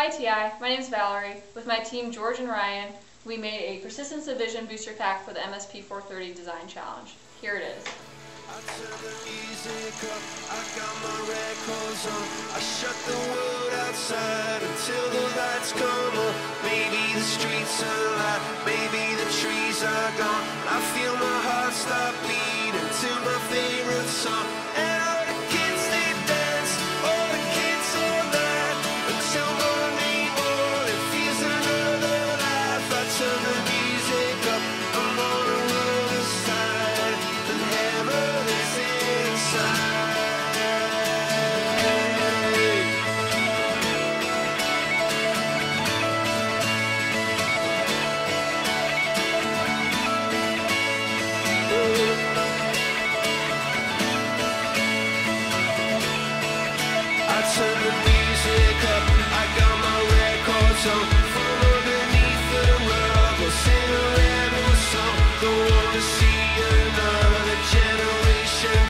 Hi TI, my name is Valerie. With my team George and Ryan, we made a Persistence of Vision booster pack for the MSP 430 Design Challenge. Here it is. I turn the music up, I got my records on. I shut the world outside until the lights come on. Maybe the streets are alive, maybe the trees are gone. I feel my heart stop beating.